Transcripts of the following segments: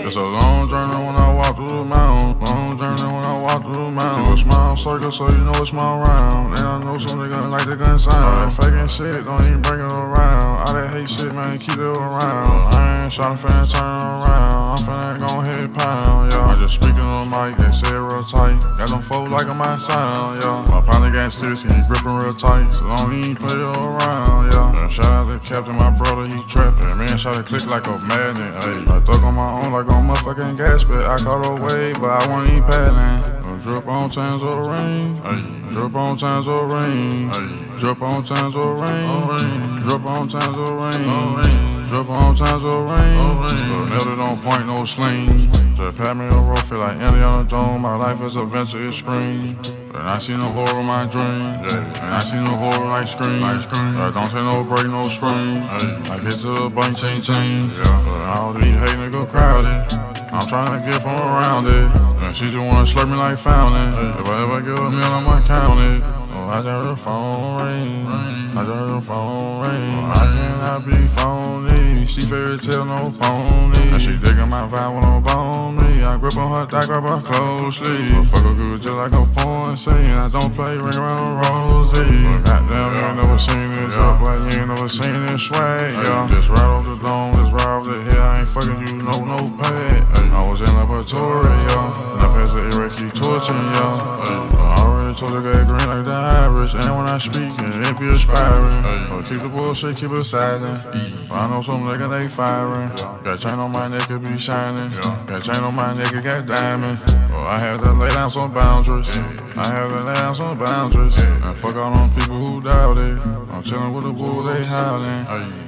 It's a long journey when I walk through the mountain. Long journey when I walk through the mountain. Keep a smile circle so you know it's my round. And I know some niggas like the gun sound. All that faking shit, don't even bring it around. All that hate shit, man, keep it around. I ain't tryna finna turn around. I'm finna gon' hit pound, yeah. I just speaking on the mic, they say it real tight. Got them folks like my sound, yeah. My partner got serious, he gripping real tight. So don't even play it around, yeah. Shout out to Captain, my brother, he trappin'. Man, shot to click like a magnet, ayy. I thug on my own like on motherfucking gas, but I caught a wave, but I wasn't even paddling. Drip on times of rain, ayy. Drip on times of rain, ayy. Drip on times of rain, drip on times of rain. Drip on times of rain, nailed it on point, no sling. Just pat me a roll, feel like Indiana Jones. My life is a venture, it's screen. And I see no horror in my dream. And I see no horror like scream. I don't take no break, no scream. I get to the bank, chain. But all these hate niggas crowded. I'm tryna get from around it. And she just wanna slurp me like fountain. If I ever get a meal, I'ma count it. Oh, I just heard the phone ring. I just heard the phone ring. I cannot be phony. She fairy tale, no pony. And she digging my vibe when I'm bone me. I grip on her thigh, grab her closely. But fuck her good just like a porn scene. I don't play ring around Rosie. Goddamn, you ain't never seen this up, like you ain't never seen this swag, yeah. Just right off the dome, just right off the hill. I ain't fucking you, no pad. I was in laboratory, yeah. And I passed the Iraqi torching, yeah. I already told her get green like the Irish. And when I speak, it be aspiring. But keep the bullshit, keep it silent. I know some niggas, they firing. Got chain on my neck, it be shining. Got chain on my neck, it got diamond. Oh, I had to lay down some boundaries. I had to lay down some boundaries. And fuck all them people who doubt it. I'm chillin' with the bull, they howling.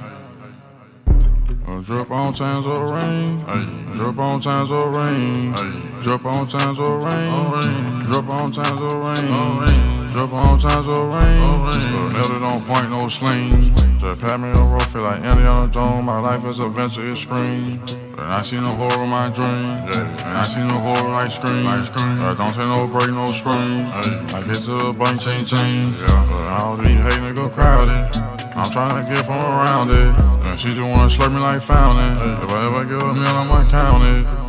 Drip on times of rain, drip on times of rain, drip on times of rain, drip on times of rain, drip on times of rain. Nailed it on point, no sling. Just pat me a roll, feel like Indiana Jones. My life is a venture, it's screen. And I see no horror in my dream. And I see no horror like scream. I don't take no break, no scream. I get to the bank, chain. But all these hate niggas crowded. I'm tryna get from around it. And she just wanna slurp me like fountain. If I ever get a meal, I'ma count it.